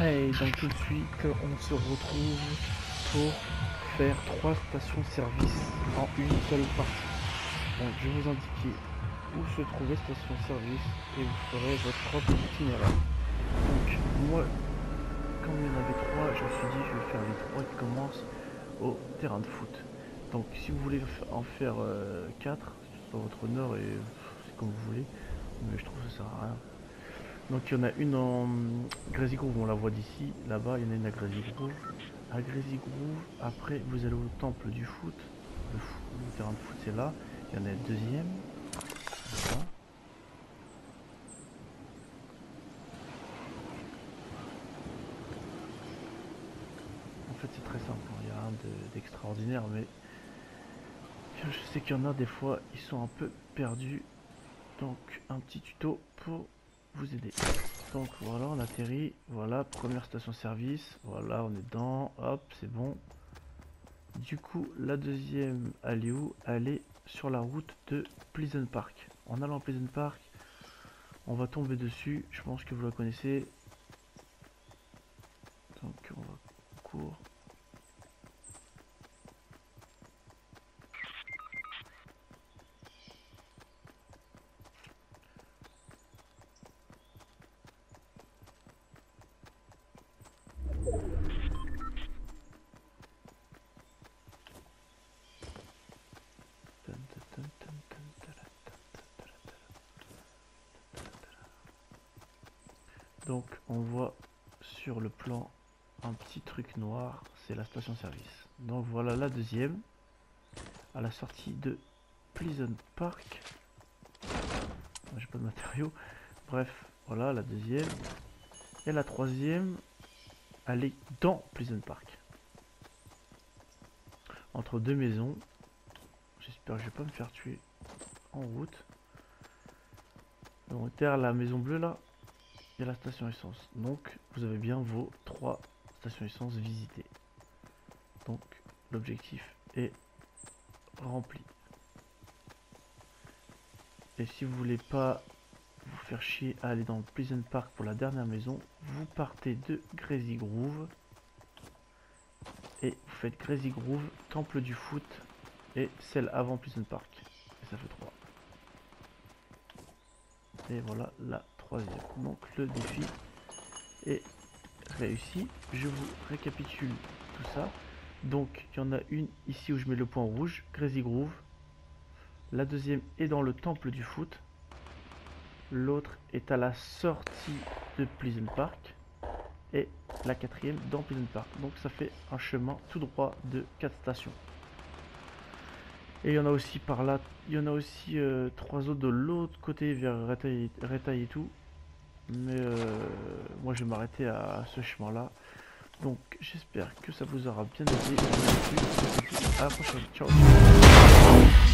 Hey, donc tout de suite, on se retrouve pour faire 3 stations-service en une seule partie. Donc je vais vous indiquer où se trouve les stations-service et vous ferez votre propre itinéraire. Donc moi, comme il y en avait 3, je me suis dit je vais faire les 3 qui commencent au terrain de foot. Donc si vous voulez en faire 4, c'est votre honneur et c'est comme vous voulez, mais je trouve que ça sert à rien. Donc il y en a une en Crazy Groove, on la voit d'ici, là-bas il y en a une à Crazy Groove. À Crazy Groove, après vous allez au temple du foot, le terrain de foot c'est là, il y en a une deuxième, voilà. En fait c'est très simple, il n'y a rien d'extraordinaire, mais je sais qu'il y en a des fois, ils sont un peu perdus, donc un petit tuto pour vous aider. Donc voilà, on atterrit, voilà, première station service, voilà, on est dedans, hop, c'est bon. Du coup, la deuxième, elle est où? Elle est sur la route de Pleasant Park. En allant à Pleasant Park, on va tomber dessus, je pense que vous la connaissez. Donc on va court. Donc on voit sur le plan un petit truc noir, c'est la station service. Donc voilà la deuxième, à la sortie de Pleasant Park. J'ai pas de matériaux. Bref, voilà la deuxième. Et la troisième, elle est dans Pleasant Park. Entre deux maisons. J'espère que je vais pas me faire tuer en route. Donc derrière la maison bleue là, il y a la station essence. Donc vous avez bien vos 3 stations essence visitées. Donc l'objectif est rempli. Et si vous voulez pas vous faire chier à aller dans le Pleasant Park pour la dernière maison, vous partez de Crazy Groove et vous faites Crazy Groove, temple du foot et celle avant Pleasant Park. Et ça fait 3. Et voilà la troisième. Donc le défi est réussi. Je vous récapitule tout ça. Donc il y en a une ici où je mets le point rouge, Crazy Groove. La deuxième est dans le temple du foot. L'autre est à la sortie de Pleasant Park. Et la quatrième dans Pleasant Park. Donc ça fait un chemin tout droit de 4 stations. Et il y en a aussi par là, il y en a aussi 3 autres de l'autre côté vers Retail et tout. Mais moi je vais m'arrêter à ce chemin là. Donc j'espère que ça vous aura bien aidé. À la prochaine, ciao.